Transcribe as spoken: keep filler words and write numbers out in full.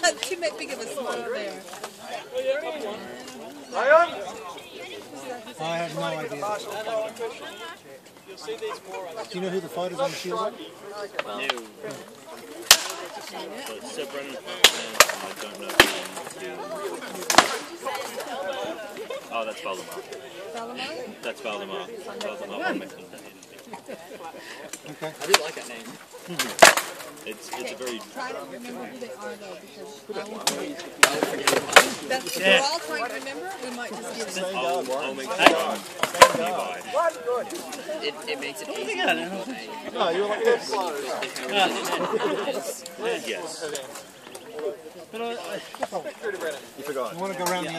Too big of a smile there. I have no idea. Do you know who the fighters on the shield are? No. So it's Sir Brennan, and I don't know who. Oh, that's Valdemar. Valdemar? That's Valdemar. Valdemar. Okay. I do like that name. It's it's a very. Try to remember who they are though, because I won't forget. I'll forget it. That's, if we're all trying to remember, we might just give them. I'll, I'll make sure nearby. It, it makes it easy. No, you're like this. Yes. You forgot. You want to go around the